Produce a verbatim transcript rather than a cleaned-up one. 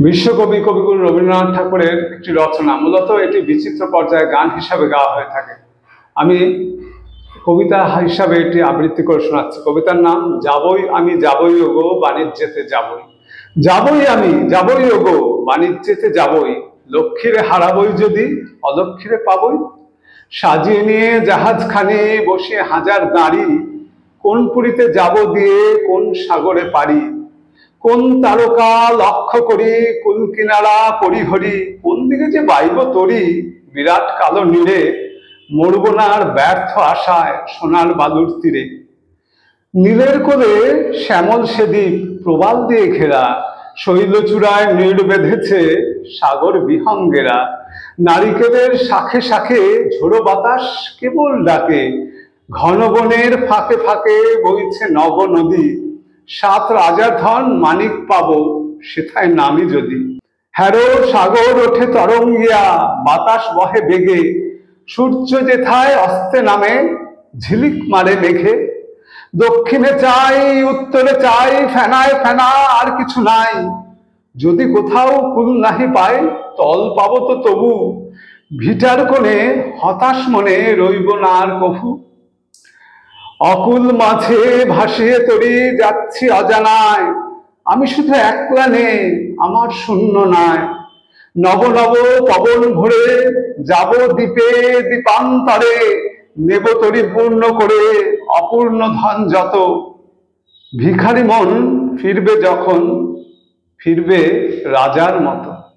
বিশ্বকবি কবিগুরু রবীন্দ্রনাথ ঠাকুরের একটি রচনা, মূলত এটি বিচিত্র পর্যায়ে গান হিসাবে গাওয়া হয়ে থাকে। আমি কবিতা হিসাবে এটি আবৃত্তি করে শোনাচ্ছি। কবিতার নাম যাবই আমি যাবই ওগো বাণিজ্যেতে যাবই। যাবই আমি যাবই ওগো বাণিজ্যেতে যাবই, লক্ষ্মীরে হারাবই যদি অলক্ষ্মীরে পাবই। সাজিয়ে নিয়ে জাহাজখানে বসে হাজার দাঁড়ি, কোন পুরীতে যাব দিয়ে কোন সাগরে পারি। কোন তারকা লক্ষ্য করি কুল কিনারা পরিহরি, কোন দিকে যে বাইব তরি বিরাট কালো নীড়ে, মরব না আর ব্যর্থ আশায় সোনার বালুর তীরে। নীলের কোলে শ্যামল সে দ্বীপ প্রবাল দিয়ে ঘেরা, শৈলচূড়ায় নীড় বেঁধেছে সাগর বিহঙ্গেরা। নারিকেলের শাখে শাখে ঝোড়ো বাতাস কেবল ডাকে, ঘন বনের ফাঁকে ফাঁকে বইছে নব নদী। সাত রাজার ধন মানিক পাবো সেথায় নামি যদি। হ্যারো সাগর ওঠে তরঙ্গিয়া বাতাস বহে বেগে, সূর্য যেথায় অস্তে নামে ঝিলিক মারে মেঘে। দক্ষিণে চাই উত্তরে চাই ফেনায় ফেনা আর কিছু নাই, যদি কোথাও কুল নাহি পাই তল পাবো তো তবু। ভিটার কোণে হতাশ মনে রইব না আর কভু। অকুল মাঝে ভাসিয়ে তরি যাচ্ছি অজানায়, আমি শুধু একলা নেই আমার শূন্য নাই। নব নব পবন ভরে যাব দ্বীপে দ্বীপান্তরে, নেব তরি পূর্ণ করে অপূর্ণ ধন যত। ভিখারি মন ফিরবে যখন ফিরবে রাজার মতো।